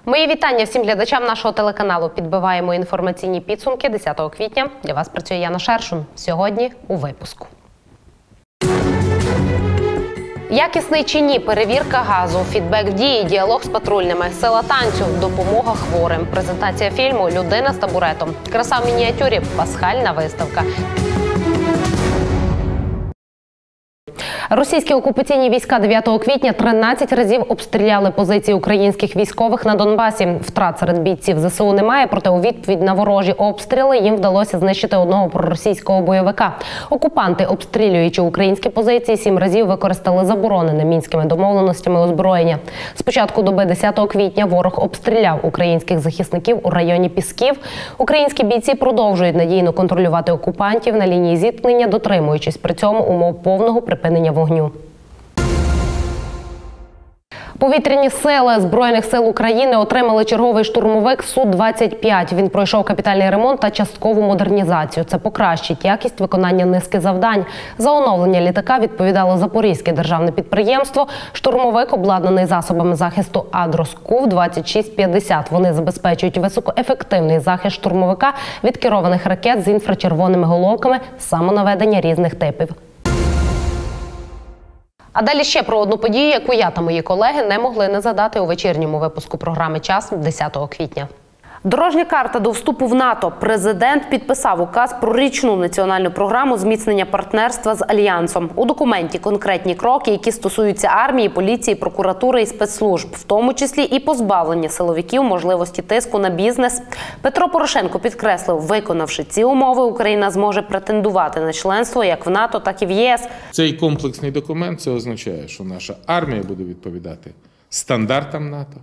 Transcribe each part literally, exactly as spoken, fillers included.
Мої вітання всім глядачам нашого телеканалу. Підбиваємо інформаційні підсумки десятого квітня. Для вас працює Яна Шершун. Сьогодні у випуску. Якісний чи ні? Перевірка газу, фідбек дії, діалог з патрульними, сила танцю, допомога хворим, презентація фільму «Людина з табуретом», краса в мініатюрі, пасхальна виставка. Російські окупаційні війська дев'ятого квітня тринадцять разів обстріляли позиції українських військових на Донбасі. Втрат серед бійців зе се у немає, проте у відповідь на ворожі обстріли їм вдалося знищити одного проросійського бойовика. Окупанти, обстрілюючи українські позиції, сім разів використали заборонене мінськими домовленостями озброєння. З початку доби десятого квітня ворог обстріляв українських захисників у районі Пісків. Українські бійці продовжують надійно контролювати окупантів на лінії зіткнення, дотримуючись при цьому умов повного припинення вогню. Повітряні сили Збройних сил України отримали черговий штурмовик Су двадцять п'ять. Він пройшов капітальний ремонт та часткову модернізацію. Це покращить якість виконання низки завдань. За оновлення літака відповідало Запорізьке державне підприємство. Штурмовик обладнаний засобами захисту Адрос Кув двадцять шість п'ятдесят. Вони забезпечують високоефективний захист штурмовика від керованих ракет з інфрачервоними головками самонаведення різних типів. А далі ще про одну подію, яку я та мої колеги не могли не згадати у вечірньому випуску програми «Час» десятого квітня. Дорожня карта до вступу в НАТО. Президент підписав указ про річну національну програму зміцнення партнерства з Альянсом. У документі конкретні кроки, які стосуються армії, поліції, прокуратури і спецслужб, в тому числі і позбавлення силовиків можливості тиску на бізнес. Петро Порошенко підкреслив, виконавши ці умови, Україна зможе претендувати на членство як в НАТО, так і в ЄС. Цей комплексний документ, це означає, що наша армія буде відповідати стандартам НАТО.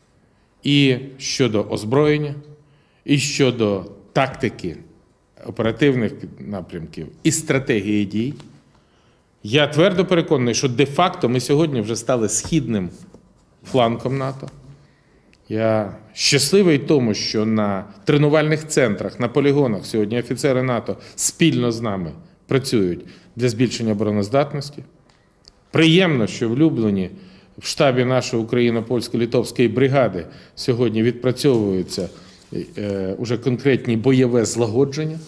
І щодо озброєння, і щодо тактики оперативних напрямків і стратегії дій. Я твердо переконаний, що де-факто ми сьогодні вже стали східним фланком НАТО. Я щасливий тому, що на тренувальних центрах, на полігонах сьогодні офіцери НАТО спільно з нами працюють для збільшення обороноздатності. Приємно, що в Любліні в штабі нашої україно-польсько-литовської бригади сьогодні відпрацьовуються е, уже конкретні бойове злагодження.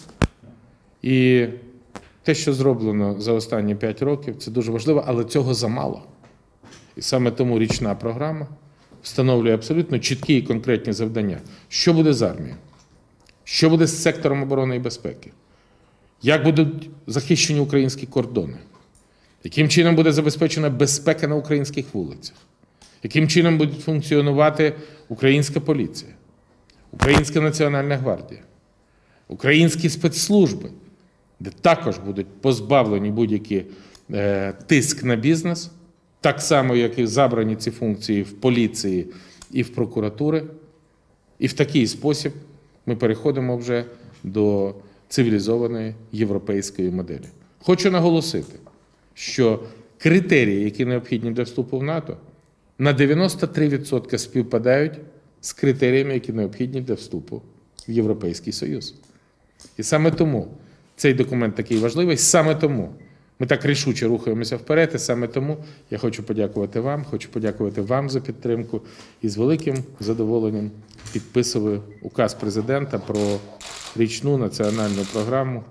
І те, що зроблено за останні п'ять років, це дуже важливо, але цього замало. І саме тому річна програма встановлює абсолютно чіткі і конкретні завдання. Що буде з армією? Що буде з сектором оборони і безпеки? Як будуть захищені українські кордони? Яким чином буде забезпечена безпека на українських вулицях? Яким чином буде функціонувати українська поліція, Українська Національна гвардія, українські спецслужби, де також будуть позбавлені будь-який е, тиск на бізнес, так само, як і забрані ці функції в поліції і в прокуратури. І в такий спосіб ми переходимо вже до цивілізованої європейської моделі. Хочу наголосити, що критерії, які необхідні для вступу в НАТО, на дев'яносто три відсотки співпадають з критеріями, які необхідні для вступу в Європейський Союз. І саме тому цей документ такий важливий, саме тому ми так рішуче рухаємося вперед, і саме тому я хочу подякувати вам, хочу подякувати вам за підтримку і з великим задоволенням підписую указ президента про річну національну програму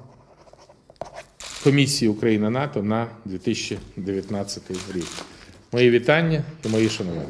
Комісії Україна-НАТО на дві тисячі дев'ятнадцятий рік. Мої вітання і мої шанування.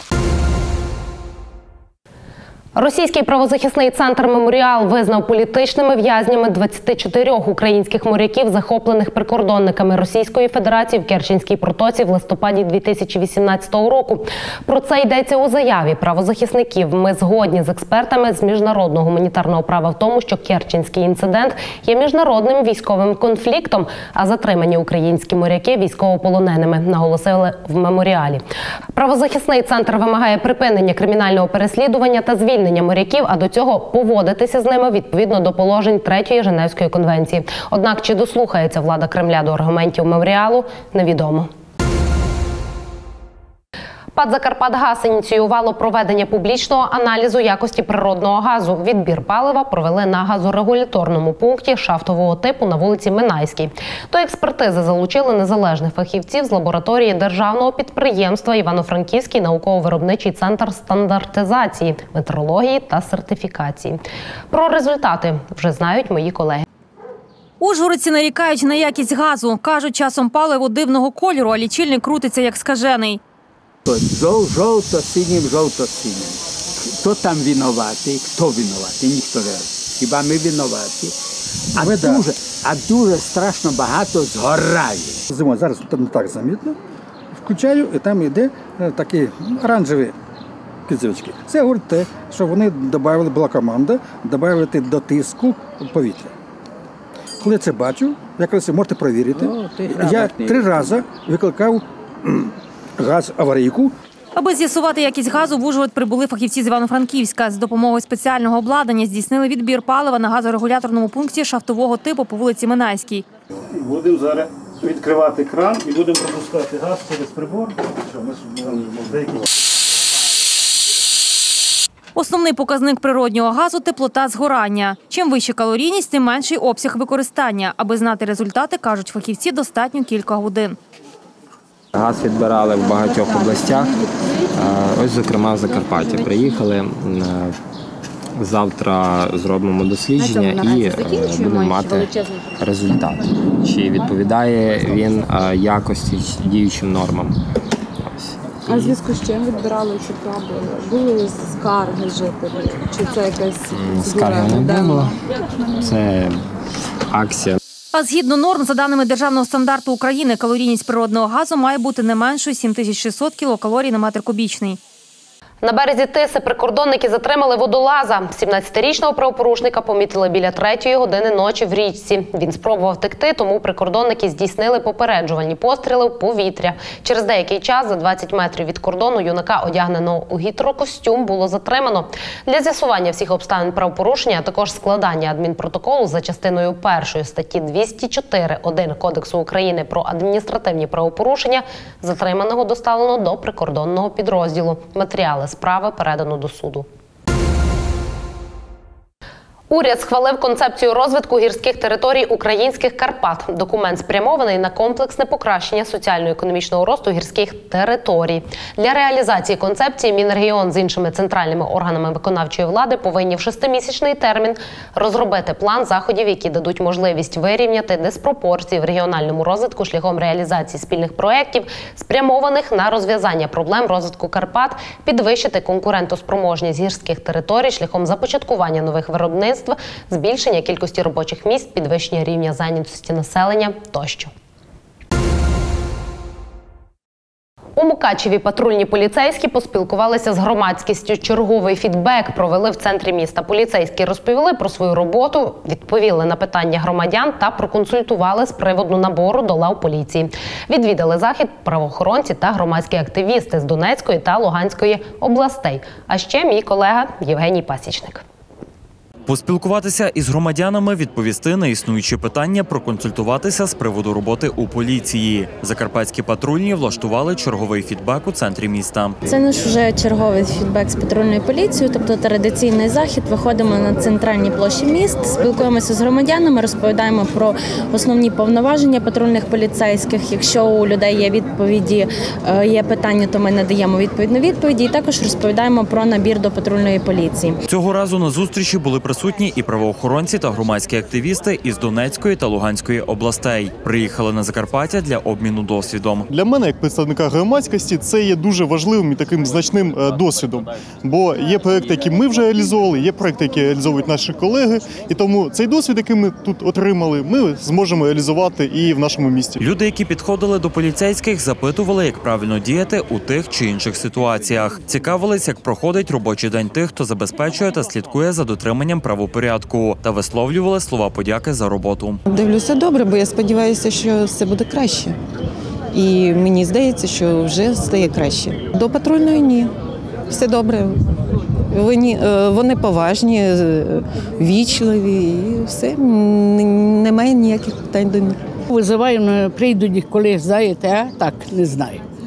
Російський правозахисний центр «Меморіал» визнав політичними в'язнями двадцять чотири українських моряків, захоплених прикордонниками Російської Федерації в Керченській протоці в листопаді дві тисячі вісімнадцятого року. Про це йдеться у заяві правозахисників. Ми згодні з експертами з міжнародного гуманітарного права в тому, що Керченський інцидент є міжнародним військовим конфліктом, а затримані українські моряки військовополоненими, наголосили в «Меморіалі». Правозахисний центр вимагає припинення кримінального переслідування та звільнення моряків, а до цього поводитися з ними відповідно до положень Третьої Женевської конвенції. Однак, чи дослухається влада Кремля до аргументів «Меморіалу» – невідомо. ПАТ «Закарпатгаз» ініціювало проведення публічного аналізу якості природного газу. Відбір палива провели на газорегуляторному пункті шафтового типу на вулиці Минайській. До експертизи залучили незалежних фахівців з лабораторії державного підприємства «Івано-Франківський науково-виробничий центр стандартизації, метрології та сертифікації». Про результати вже знають мої колеги. Ужгородці нарікають на якість газу. Кажуть, часом паливо дивного кольору, а лічильник крутиться як скажений. Жовто-синім, жовто-синім. Хто там винуватий, хто винуватий, ніхто не знає. Хіба ми винуваті? А дуже, а дуже страшно багато згорає. Зимою зараз не так замітно. Включаю, і там йде такі оранжеві кізочки. Це говорить те, що вони додали, була команда, додати до тиску повітря. Коли це бачу, якраз можете перевірити, О, я три рази викликав газ аварійку. Аби з'ясувати якість газу, в Ужгород прибули фахівці з Івано-Франківська. З допомогою спеціального обладнання здійснили відбір палива на газорегуляторному пункті шафтового типу по вулиці Минайській. Будемо зараз відкривати кран і будемо пропускати газ через прибор. Основний показник природнього газу – теплота згорання. Чим вища калорійність, тим менший обсяг використання. Аби знати результати, кажуть фахівці, достатньо кілька годин. Газ відбирали в багатьох областях, ось, зокрема, в Закарпатті. Приїхали, завтра зробимо дослідження і будемо мати результат. Чи відповідає він якості діючим нормам. А в зв'язку з чим відбирали ці пробули? Були скарги жителів? Чи це якась скарги не було? Це акція. А згідно норм, за даними Державного стандарту України, калорійність природного газу має бути не меншою сім тисяч шістсот кілокалорій на метр кубічний. На березі Тиси прикордонники затримали водолаза. сімнадцятирічного правопорушника помітили біля третьої години ночі в річці. Він спробував втекти, тому прикордонники здійснили попереджувальні постріли в повітря. Через деякий час, за двадцять метрів від кордону, юнака, одягненого у гідрокостюм, було затримано. Для з'ясування всіх обставин правопорушення, а також складання адмінпротоколу за частиною першої статті двісті чотири один Кодексу України про адміністративні правопорушення, затриманого доставлено до прикордонного підрозділу. Матеріали справи передано до суду. Уряд схвалив концепцію розвитку гірських територій українських Карпат. Документ спрямований на комплексне покращення соціально-економічного росту гірських територій. Для реалізації концепції Мінрегіон з іншими центральними органами виконавчої влади повинні в шестимісячний термін розробити план заходів, які дадуть можливість вирівняти диспропорції в регіональному розвитку шляхом реалізації спільних проєктів, спрямованих на розв'язання проблем розвитку Карпат, підвищити конкурентоспроможність гірських територій шляхом започаткування нових виробництв, збільшення кількості робочих місць, підвищення рівня зайнятості населення тощо. У Мукачеві патрульні поліцейські поспілкувалися з громадськістю. Черговий фідбек провели в центрі міста. Поліцейські розповіли про свою роботу, відповіли на питання громадян та проконсультували з приводу набору до лав поліції. Відвідали захід правоохоронці та громадські активісти з Донецької та Луганської областей. А ще мій колега Євгеній Пасічник. Поспілкуватися із громадянами, відповісти на існуючі питання, проконсультуватися з приводу роботи у поліції. Закарпатські патрульні влаштували черговий фідбек у центрі міста. Це наш вже черговий фідбек з патрульною поліцією, тобто традиційний захід. Виходимо на центральні площі міст, спілкуємося з громадянами, розповідаємо про основні повноваження патрульних поліцейських. Якщо у людей є відповіді, є питання, то ми надаємо відповідь на відповіді. І також розповідаємо про набір до патрульної поліції. Цього разу на зустрічі були присутні і правоохоронці та громадські активісти із Донецької та Луганської областей. Приїхали на Закарпаття для обміну досвідом. Для мене, як представника громадськості, це є дуже важливим і таким значним досвідом. Бо є проекти, які ми вже реалізовували, є проекти, які реалізовують наші колеги. І тому цей досвід, який ми тут отримали, ми зможемо реалізувати і в нашому місті. Люди, які підходили до поліцейських, запитували, як правильно діяти у тих чи інших ситуаціях. Цікавились, як проходить робочий день тих, хто забезпечує та слідкує за дотриманням правопорядку, та висловлювали слова подяки за роботу. Дивлюся добре, бо я сподіваюся, що все буде краще. І мені здається, що вже стає краще. До патрульної – ні. Все добре. Вони, вони поважні, вічливі і все. Немає ніяких питань до них. Визиваємо, прийдуть, коли знаєте, а так, не знаю.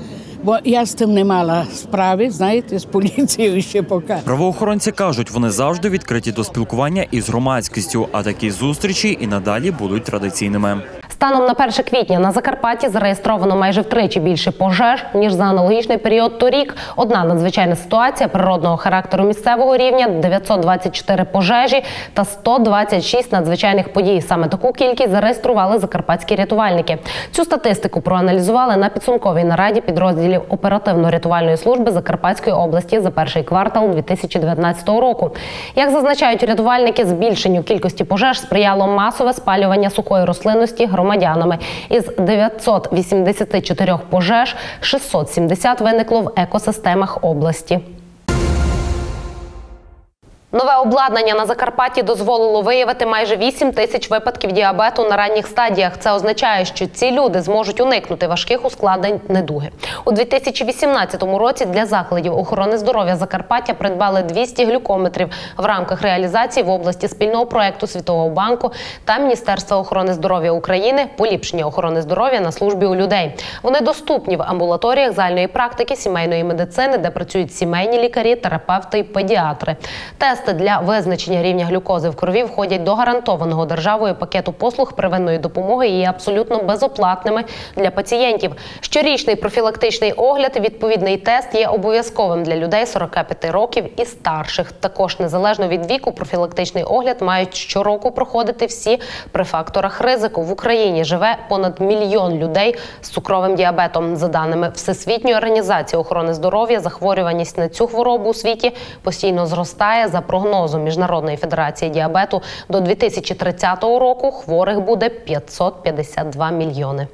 Бо я з тим не мала справи, знаєте, з поліцією ще поки. Правоохоронці кажуть, вони завжди відкриті до спілкування із громадськістю, а такі зустрічі і надалі будуть традиційними. Станом на перше квітня на Закарпатті зареєстровано майже втричі більше пожеж, ніж за аналогічний період торік. Одна надзвичайна ситуація природного характеру місцевого рівня – дев'ятсот двадцять чотири пожежі та сто двадцять шість надзвичайних подій. Саме таку кількість зареєстрували закарпатські рятувальники. Цю статистику проаналізували на підсумковій нараді підрозділів оперативно-рятувальної служби Закарпатської області за перший квартал дві тисячі дев'ятнадцятого року. Як зазначають рятувальники, збільшенню кількості пожеж сприяло масове спалювання сухої рослинності громадянами. Із дев'ятсот вісімдесяти чотирьох пожеж шістсот сімдесят виникло в екосистемах області. Нове обладнання на Закарпатті дозволило виявити майже вісім тисяч випадків діабету на ранніх стадіях. Це означає, що ці люди зможуть уникнути важких ускладнень недуги. У дві тисячі вісімнадцятому році для закладів охорони здоров'я Закарпаття придбали двісті глюкометрів в рамках реалізації в області спільного проєкту Світового банку та Міністерства охорони здоров'я України «Поліпшення охорони здоров'я на службі у людей». Вони доступні в амбулаторіях загальної практики, сімейної медицини, де працюють сімейні лікарі, терапевти і педіатри. Тест для визначення рівня глюкози в крові входять до гарантованого державою пакету послуг первинної допомоги і є абсолютно безоплатними для пацієнтів. Щорічний профілактичний огляд і відповідний тест є обов'язковим для людей сорока п'яти років і старших. Також незалежно від віку профілактичний огляд мають щороку проходити всі при факторах ризику. В Україні живе понад мільйон людей з цукровим діабетом. За даними Всесвітньої організації охорони здоров'я, захворюваність на цю хворобу у світі постійно зростає. За прогнозом Міжнародної федерації діабету, до дві тисячі тридцятого року хворих буде п'ятсот п'ятдесят два мільйони.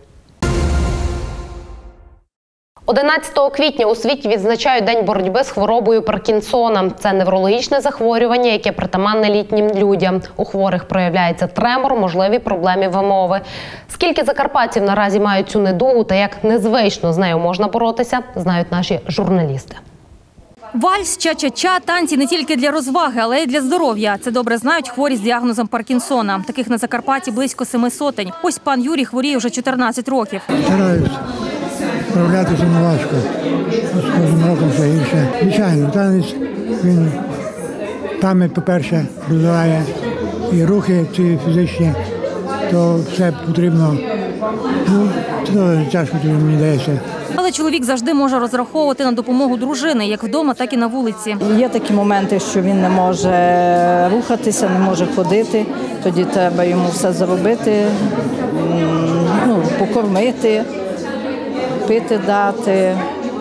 одинадцятого квітня у світі відзначають День боротьби з хворобою Паркінсона. Це неврологічне захворювання, яке притаманне літнім людям. У хворих проявляється тремор, можливі проблеми вимови. Скільки закарпатців наразі мають цю недугу та як незвично з нею можна боротися, знають наші журналісти. Вальс, ча-ча-ча – танці не тільки для розваги, але й для здоров'я. Це добре знають хворі з діагнозом Паркінсона. Таких на Закарпатті близько семи сотень. Ось пан Юрій хворіє вже чотирнадцять років. Стараюсь справлятися не важко. З кожним роком все гірше. Звичайно, танець, він пам'ять, по-перше, розвиває і рухи ці фізичні, то все потрібно. Ну, це тяжко мені здається. Але чоловік завжди може розраховувати на допомогу дружини, як вдома, так і на вулиці. Є такі моменти, що він не може рухатися, не може ходити. Тоді треба йому все зробити, ну, покормити, пити дати.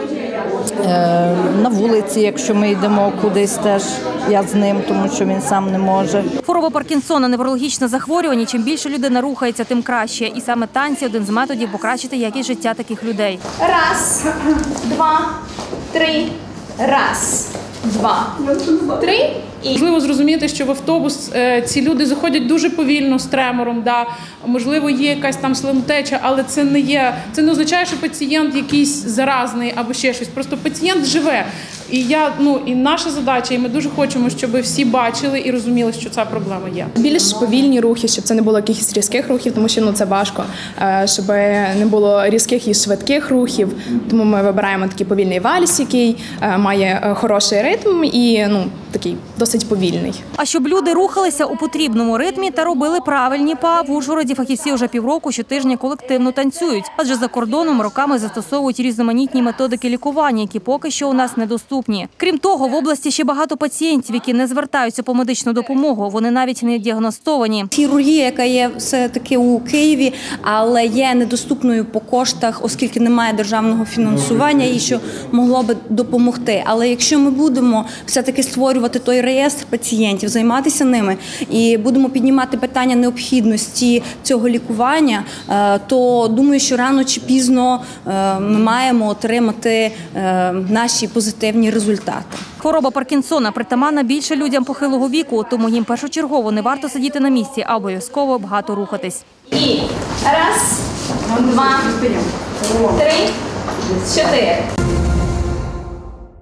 На вулиці, якщо ми йдемо кудись, теж я з ним, тому що він сам не може. Хвороба Паркінсона – неврологічне захворювання. Чим більше людина рухається, тим краще. І саме танці – один з методів покращити якість життя таких людей. Раз, два, три, раз, два, три. І... Можливо зрозуміти, що в автобус ці люди заходять дуже повільно з тремором, да. Можливо, є якась там слинотеча, але це не є, це не означає, що пацієнт якийсь заразний або ще щось. Просто пацієнт живе. І я, ну, і наша задача, і ми дуже хочемо, щоб всі бачили і розуміли, що ця проблема є. Більш повільні рухи, щоб це не було якихось різких рухів, тому що ну, це важко, щоб не було різких і швидких рухів. Тому ми вибираємо такий повільний вальс, який має хороший ритм і ну, такий досить повільний. А щоб люди рухалися у потрібному ритмі та робили правильні па, в Ужгороді фахівці вже півроку щотижня колективно танцюють. Адже за кордоном роками застосовують різноманітні методики лікування, які поки що у нас недоступні. Крім того, в області ще багато пацієнтів, які не звертаються по медичну допомогу. Вони навіть не діагностовані. Хірургія, яка є все-таки у Києві, але є недоступною по коштах, оскільки немає державного фінансування і що могло би допомогти. Але якщо ми будемо все-таки створювати той реєстр пацієнтів, займатися ними і будемо піднімати питання необхідності цього лікування, то думаю, що рано чи пізно ми маємо отримати наші позитивні результати. Хвороба Паркінсона притаманна більше людям похилого віку, тому їм першочергово не варто сидіти на місці, а обов'язково багато рухатись. І раз, два, три, чотири.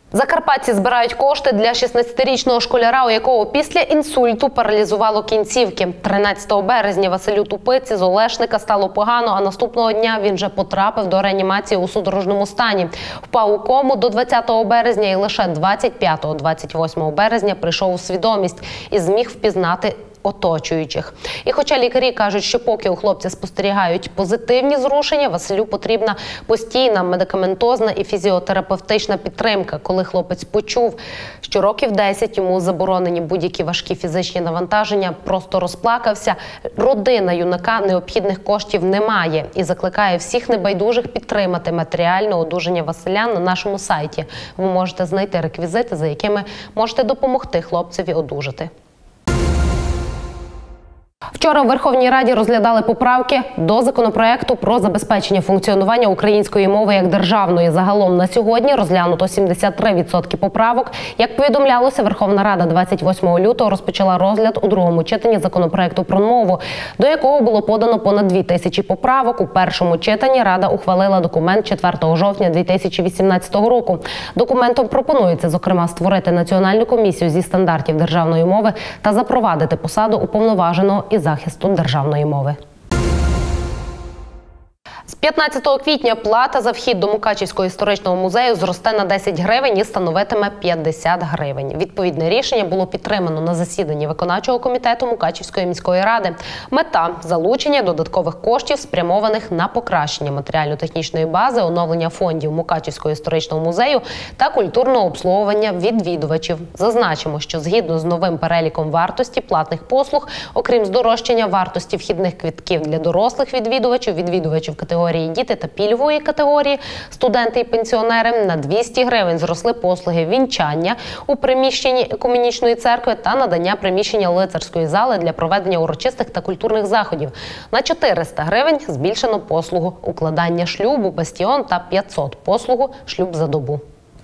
Закарпатці збирають кошти для шістнадцятирічного школяра, у якого після інсульту паралізувало кінцівки. тринадцятого березня Василю Тупиці з Олешника стало погано, а наступного дня він вже потрапив до реанімації у судорожному стані. Впав у кому до двадцятого березня і лише двадцять п'ятого - двадцять восьмого березня прийшов у свідомість і зміг впізнати оточуючих. І хоча лікарі кажуть, що поки у хлопця спостерігають позитивні зрушення, Василю потрібна постійна медикаментозна і фізіотерапевтична підтримка. Коли хлопець почув, що років десять йому заборонені будь-які важкі фізичні навантаження, просто розплакався. Родина юнака необхідних коштів не має і закликає всіх небайдужих підтримати матеріальне одужання Василя на нашому сайті. Ви можете знайти реквізити, за якими можете допомогти хлопцеві одужати. Вчора в Верховній Раді розглядали поправки до законопроекту про забезпечення функціонування української мови як державної. Загалом на сьогодні розглянуто сімдесят три відсотки поправок. Як повідомлялося, Верховна Рада двадцять восьмого лютого розпочала розгляд у другому читанні законопроекту про мову, до якого було подано понад дві тисячі поправок. У першому читанні Рада ухвалила документ четвертого жовтня дві тисячі вісімнадцятого року. Документом пропонується, зокрема, створити Національну комісію зі стандартів державної мови та запровадити посаду уповноваженого із захисту державної мови. З п'ятнадцятого квітня плата за вхід до Мукачівського історичного музею зросте на десять гривень і становитиме п'ятдесят гривень. Відповідне рішення було підтримано на засіданні виконавчого комітету Мукачівської міської ради. Мета – залучення додаткових коштів, спрямованих на покращення матеріально-технічної бази, оновлення фондів Мукачівського історичного музею та культурного обслуговування відвідувачів. Зазначимо, що згідно з новим переліком вартості платних послуг, окрім здорожчання вартості вхідних квитків для дорослих відвідувачів, відвідувачів категорії діти та пільгової категорії, студенти і пенсіонери, на двісті гривень зросли послуги вінчання у приміщенні Екуменічної церкви та надання приміщення лицарської зали для проведення урочистих та культурних заходів. На чотириста гривень збільшено послугу укладання шлюбу «Бастіон» та п'ятсот послугу «Шлюб за добу».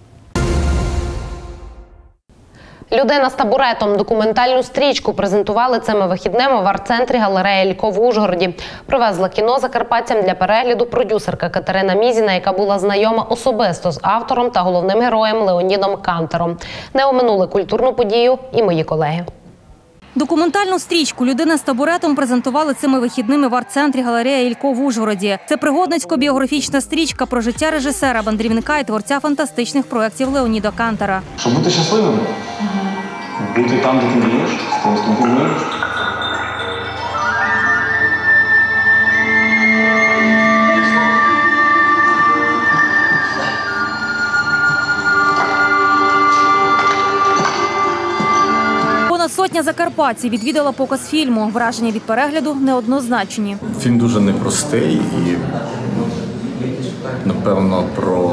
«Людина з табуретом» – документальну стрічку презентували цими вихідними в арт-центрі галерея «Ілько» в Ужгороді. Привезла кіно закарпатцям для перегляду продюсерка Катерина Мізіна, яка була знайома особисто з автором та головним героєм Леонідом Кантером. Не оминули культурну подію і мої колеги. Документальну стрічку «Людина з табуретом» презентували цими вихідними в арт-центрі галерея «Ілько» в Ужгороді. Це пригодницько-біографічна стрічка про життя режисера, мандрівника і творця фантастичних проєктів Леоніда Кантера. Щоб бути щасливим, бути там, де ти мрієш, з тим, з ким ти мрієш. Сотня закарпатців відвідала показ фільму. Враження від перегляду неоднозначні. Фільм дуже непростий і, напевно, про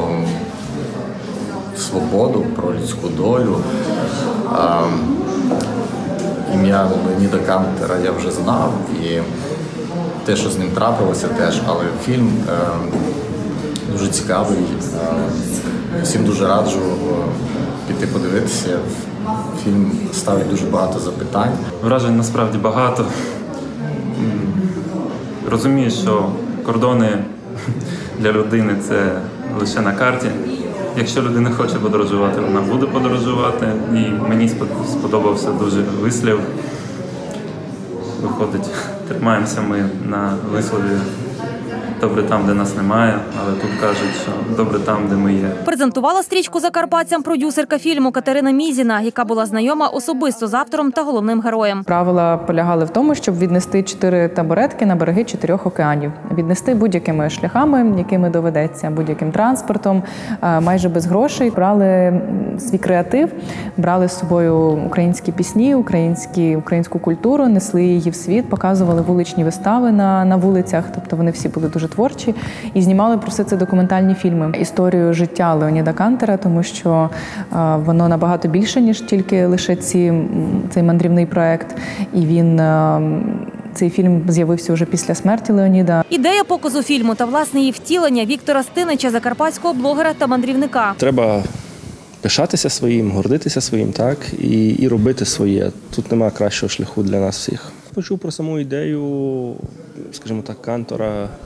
свободу, про людську долю. А, ім'я Леоніда Кантера я вже знав, і те, що з ним трапилося теж, але фільм е, дуже цікавий. Е, всім дуже раджу піти подивитися. Фільм ставить дуже багато запитань. Вражень насправді багато. Розумію, що кордони для людини – це лише на карті. Якщо людина хоче подорожувати, вона буде подорожувати. І мені сподобався дуже вислів. Виходить, тримаємося ми на вислові «добре там, де нас немає», але тут кажуть, що «добре там, де ми є». Презентувала стрічку закарпатцям продюсерка фільму Катерина Мізіна, яка була знайома особисто з автором та головним героєм. Правила полягали в тому, щоб віднести чотири табуретки на береги чотирьох океанів. Віднести будь-якими шляхами, якими доведеться, будь-яким транспортом, майже без грошей. Брали свій креатив, брали з собою українські пісні, українські, українську культуру, несли її в світ, показували вуличні вистави на, на вулицях, тобто вони всі були дуже творчі, і знімали про все це документальні фільми. Історію життя Леоніда Кантера, тому що е, воно набагато більше, ніж тільки лише ці, цей мандрівний проект. І він, е, цей фільм з'явився вже після смерті Леоніда. Ідея показу фільму та власне її втілення Віктора Стинича, закарпатського блогера та мандрівника. Треба пишатися своїм, гордитися своїм, так, і, і робити своє. Тут немає кращого шляху для нас всіх. Почув про саму ідею, скажімо так, Кантора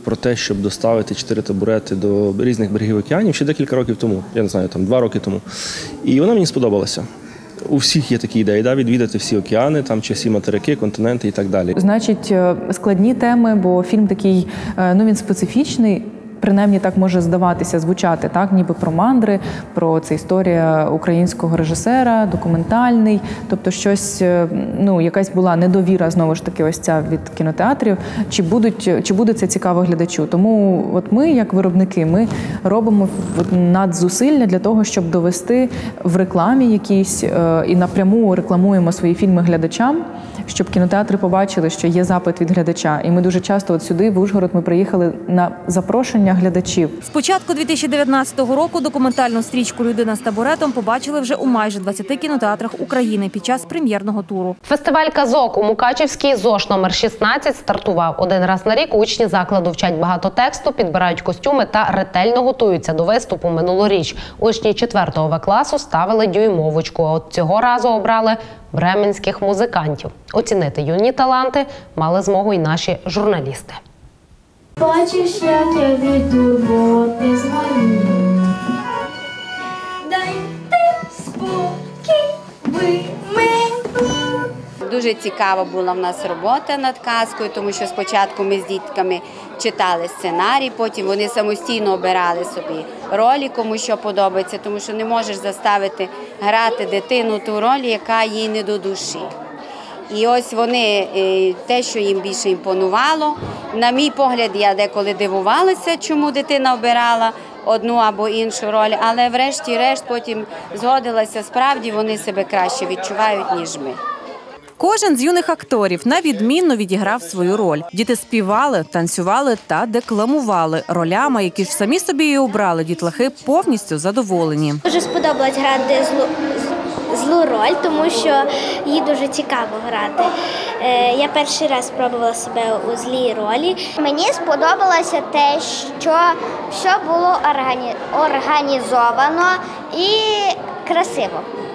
про те, щоб доставити чотири табурети до різних берегів океанів ще декілька років тому, я не знаю, там два роки тому. І вона мені сподобалася. У всіх є такі ідеї, да, відвідати всі океани, там, чи всі материки, континенти і так далі. Значить, складні теми, бо фільм такий, ну він специфічний, принаймні так може здаватися, звучати, так, ніби про мандри, про це історія українського режисера, документальний, тобто щось, ну, якась була недовіра, знову ж таки, ось ця від кінотеатрів, чи будуть, чи буде це цікаво глядачу. Тому от ми, як виробники, ми робимо надзусилля для того, щоб довести в рекламі якійсь і напряму рекламуємо свої фільми глядачам, щоб кінотеатри побачили, що є запит від глядача. І ми дуже часто от сюди, в Ужгород, ми приїхали на запрошення глядачів. З початку дві тисячі дев'ятнадцятого року документальну стрічку «Людина з табуретом» побачили вже у майже двадцяти кінотеатрах України під час прем'єрного туру. Фестиваль казок у Мукачівській ЗОШ номер шістнадцять стартував. Один раз на рік учні закладу вчать багато тексту, підбирають костюми та ретельно готуються до виступу минулоріч. Учні четвертого В класу ставили дюймовочку, а от цього разу обрали бременських музикантів. Оцінити юні таланти мали змогу й наші журналісти. Бачиш, як я від турботи знаю. Дай ти спокій, ви мені. Дуже цікава була в нас робота над казкою, тому що спочатку ми з дітками читали сценарій, потім вони самостійно обирали собі ролі, кому що подобається, тому що не можеш заставити грати дитину ту роль, яка їй не до душі. І ось вони, те, що їм більше імпонувало. На мій погляд, я деколи дивувалася, чому дитина обирала одну або іншу роль, але врешті-решт потім згодилася, справді вони себе краще відчувають, ніж ми. Кожен з юних акторів на відмінно відіграв свою роль. Діти співали, танцювали та декламували ролями, які ж самі собі і обрали. Дітлахи повністю задоволені. Дуже сподобалось грати злу, злу роль, тому що їй дуже цікаво грати. Я перший раз спробувала себе у злій ролі. Мені сподобалося те, що все було органі... організовано і красиво.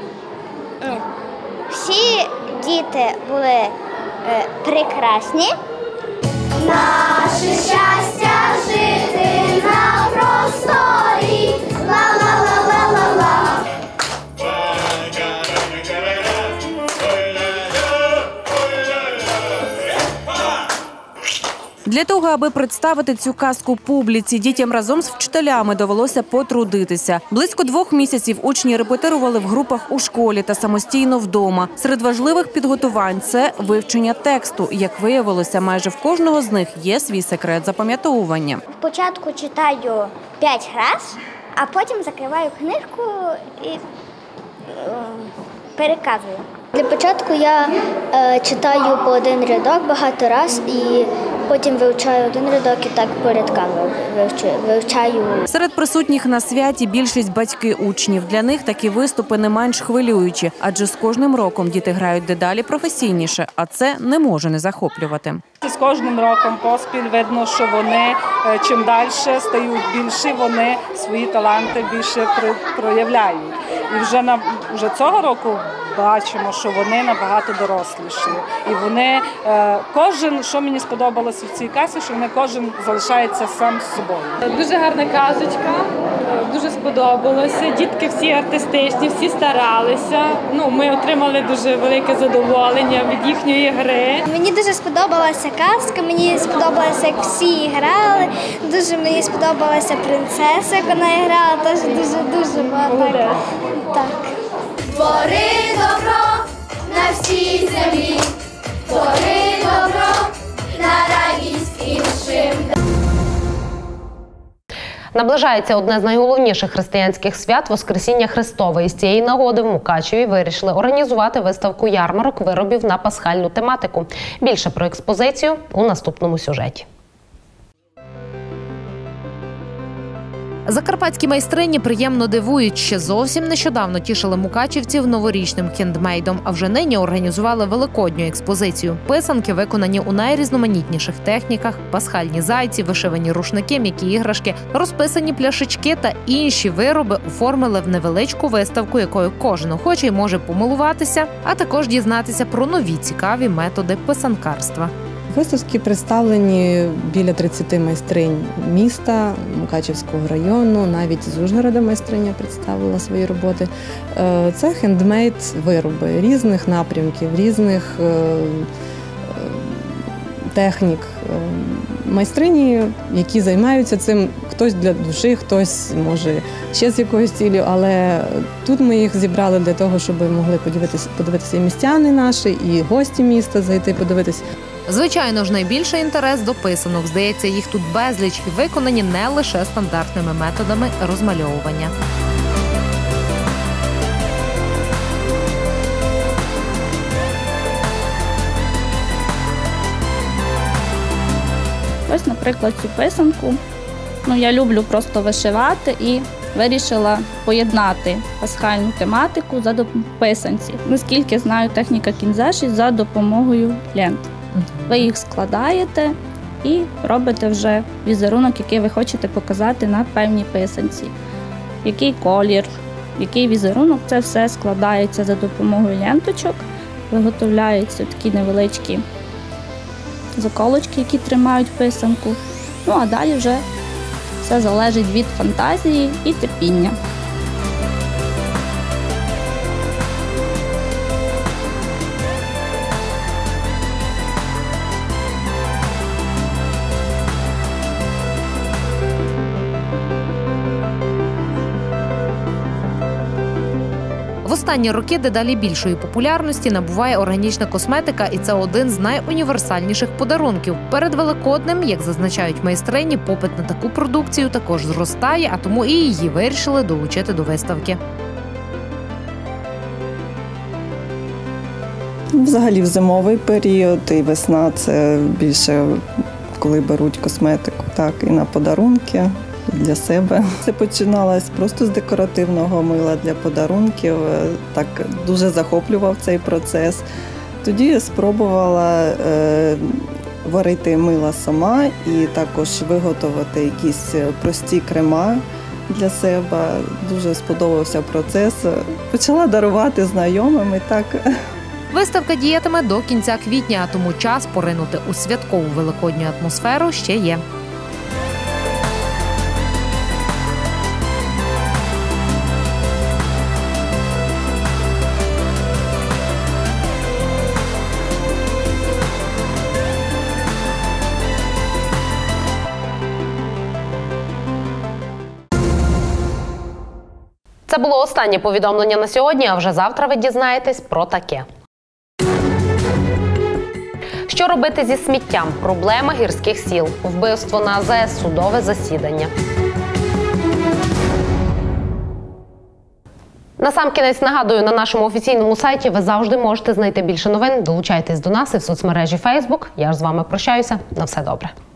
Всі діти були е, прекрасні. Наше щастя жити на просторі. Ла-ла-ла-ла-ла-ла. Для того, аби представити цю казку публіці, дітям разом з вчителями довелося потрудитися. Близько двох місяців учні репетирували в групах у школі та самостійно вдома. Серед важливих підготувань – це вивчення тексту. Як виявилося, майже в кожного з них є свій секрет запам'ятовування. Спочатку читаю п'ять разів, а потім закриваю книжку і е, переказую. Для початку я е, читаю по один рядок багато разів і потім вивчаю один рядок і так по рядкам вивчаю. Серед присутніх на святі більшість батьки учнів. Для них такі виступи не менш хвилюючі, адже з кожним роком діти грають дедалі професійніше, а це не може не захоплювати. З кожним роком поспіль видно, що вони чим далі стають більші, вони свої таланти більше проявляють. І вже на вже цього року бачимо, що вони набагато доросліші. І вони кожен, що мені сподобалося в цій касі, що вони кожен залишається сам з собою. Дуже гарна казочка, дуже сподобалося. Дітки всі артистичні, всі старалися. Ну, ми отримали дуже велике задоволення від їхньої гри. Мені дуже сподобалася казка, мені сподобалося, як всі грали. Дуже мені сподобалася принцеса, як вона грала, теж дуже-дуже багато. Так. Твори добро на всій землі, твори добро на радість іншим. Наближається одне з найголовніших християнських свят – Воскресіння Христове. І з цієї нагоди в Мукачеві вирішили організувати виставку ярмарок виробів на пасхальну тематику. Більше про експозицію у наступному сюжеті. Закарпатські майстрині приємно дивують. Ще зовсім нещодавно тішили мукачівців новорічним хендмейдом, а вже нині організували великодню експозицію. Писанки виконані у найрізноманітніших техніках, пасхальні зайці, вишивані рушники, м'які іграшки, розписані пляшечки та інші вироби оформили в невеличку виставку, якою кожен охочий може помилуватися, а також дізнатися про нові цікаві методи писанкарства. виставці представлені біля тридцяти майстринь міста, Мукачівського району, навіть з Ужгорода майстриня представила свої роботи. Це хендмейд вироби різних напрямків, різних технік. Майстрині, які займаються цим, хтось для душі, хтось, може, ще з якоюсь ціллю, але тут ми їх зібрали для того, щоб могли подивитися, подивитися і містяни наші, і гості міста зайти подивитися. Звичайно ж, найбільший інтерес до писанок. Здається, їх тут безліч і виконані не лише стандартними методами розмальовування. Ось, наприклад, цю писанку. Ну, я люблю просто вишивати і вирішила поєднати пасхальну тематику за писанці. Наскільки знаю, техніка кінзаші за допомогою лент. Ви їх складаєте і робите вже візерунок, який ви хочете показати на певній писанці. Який колір, який візерунок, це все складається за допомогою ленточок, виготовляються такі невеличкі заколочки, які тримають писанку. Ну, а далі вже все залежить від фантазії і терпіння. В останні роки дедалі більшої популярності набуває органічна косметика, і це один з найуніверсальніших подарунків. Перед Великоднем, як зазначають майстрині, попит на таку продукцію також зростає, а тому і її вирішили долучити до виставки. Взагалі в зимовий період і весна – це більше, коли беруть косметику, так, і на подарунки. Для себе. Це починалось просто з декоративного мила для подарунків. Так дуже захоплював цей процес. Тоді я спробувала е, варити мила сама і також виготовити якісь прості крема для себе. Дуже сподобався процес. Почала дарувати знайомим і так. Виставка діятиме до кінця квітня, а тому час поринути у святкову великодню атмосферу ще є. Це було останнє повідомлення на сьогодні, а вже завтра ви дізнаєтесь про таке. Що робити зі сміттям? Проблема гірських сіл. Вбивство на АЗС, судове засідання. Насамкінець нагадую, на нашому офіційному сайті ви завжди можете знайти більше новин. Долучайтесь до нас і в соцмережі Facebook. Я ж з вами прощаюся. На все добре.